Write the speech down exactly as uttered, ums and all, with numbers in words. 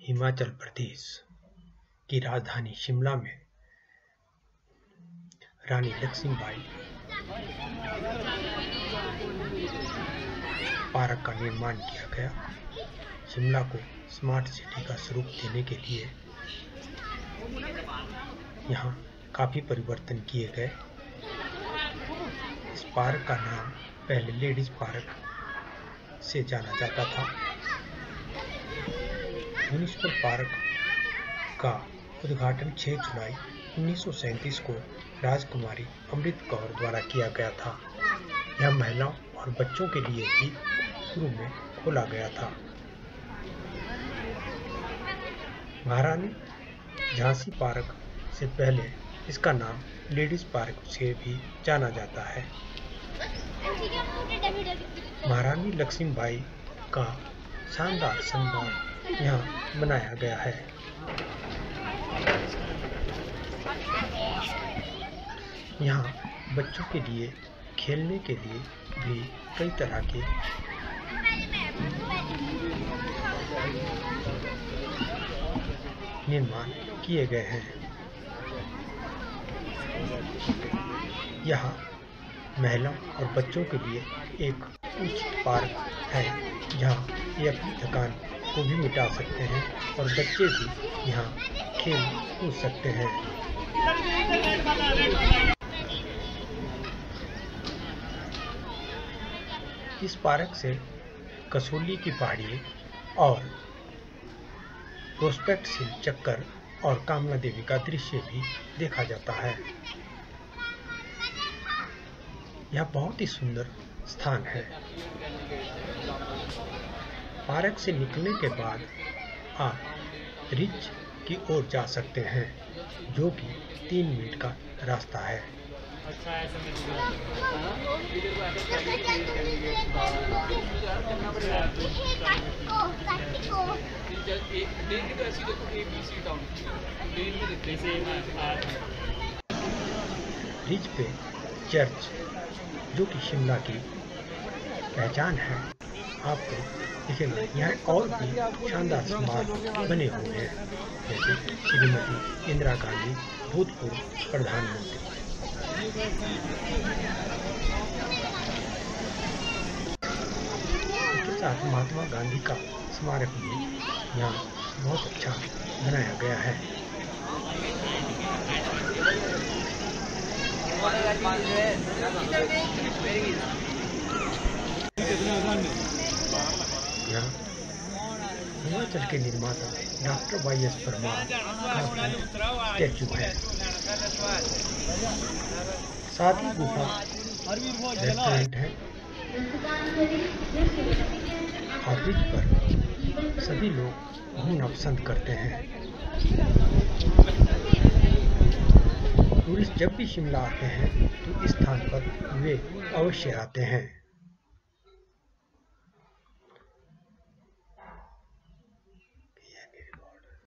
हिमाचल प्रदेश की राजधानी शिमला में रानी लक्ष्मीबाई पार्क का निर्माण किया गया। शिमला को स्मार्ट सिटी का स्वरूप देने के लिए यहाँ काफी परिवर्तन किए गए। इस पार्क का नाम पहले लेडीज पार्क से जाना जाता था। म्यूनिसिपल पार्क का उद्घाटन छह जुलाई उन्नीस सौ सैंतीस को राजकुमारी अमृत कौर द्वारा किया गया था। यह महिलाओं और बच्चों के लिए ही शुरू में खोला गया था। महारानी झांसी पार्क से पहले इसका नाम लेडीज पार्क से भी जाना जाता है। महारानी लक्ष्मीबाई का शानदार सम्मान यहाँ बनाया गया है। यहाँ बच्चों के लिए खेलने के लिए भी कई तरह के निर्माण किए गए हैं। यहाँ महिलाओं और बच्चों के लिए एक उचित पार्क है जहाँ ये अपनी थकान को भी मिटा सकते हैं और बच्चे भी यहाँ खेल कूद सकते हैं। इस पार्क से कसौली की पहाड़ी और प्रोस्पेक्ट हिल चक्कर और कामला देवी का दृश्य भी देखा जाता है। यह बहुत ही सुंदर स्थान है। पार्क से निकलने के बाद आप रिज की ओर जा सकते हैं, जो कि तीन मिनट का रास्ता है। रिज पे चर्च, जो कि शिमला की पहचान है, आपको दिखेगा। यहाँ और भी शानदार स्मारक बने हुए हैं, जैसे श्रीमती इंदिरा गांधी भूतपूर्व प्रधानमंत्री। इसके साथ महात्मा गांधी का स्मारक भी यहाँ बहुत अच्छा बनाया गया है। यहाँ हिमाचल के निर्माता डॉक्टर वाई एस परमार का स्टैचू है। साथ ही गुफा रेस्टोरेंट है और ब्रिज पर सभी लोग घूमना पसंद करते हैं। टूरिस्ट जब भी शिमला आते हैं तो इस स्थान पर वे अवश्य आते हैं।